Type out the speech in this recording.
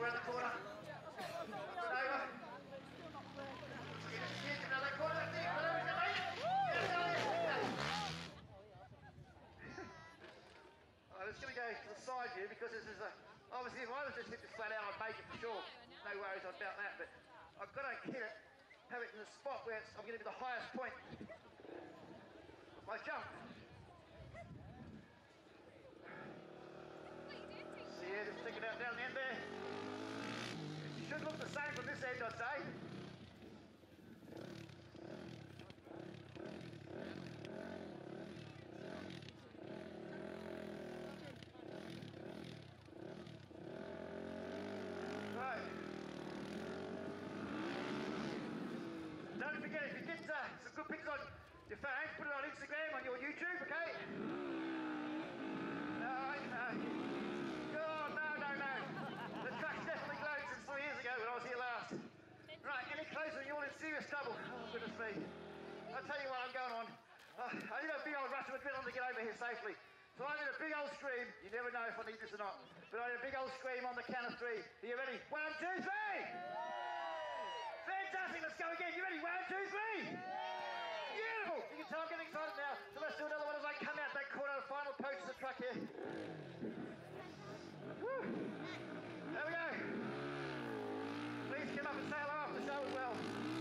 around the corner. Over. Another corner. I'm just going to go to the side view because this is a... Obviously, if I was just hit this flat out, I'd make it for sure. No worries about that, but I've got to hit it, have it in the spot where I'm going to be the highest point of my jump. So yeah, just stick it out down the end there. It should look the same from this end, I'd say. Don't forget, if you get some good pictures on your phone, put it on Instagram, on your YouTube, okay? No. The track's definitely glowed since 3 years ago when I was here last. Right, any closer, you're all in serious trouble. Oh, goodness me. I'll tell you what, I'm going on. I need a big old rush of adrenaline to get over here safely. So I need a big old scream. You never know if I need this or not. But I need a big old scream on the count of 3. Are you ready? 1, 2, 3! Fantastic, let's go again. You ready? 1, 2, 3! Beautiful! You can tell I'm getting excited now. So let's do another one as I come out that corner, the final approach to the truck here. Woo. There we go. Please come up and say hello after the show as well.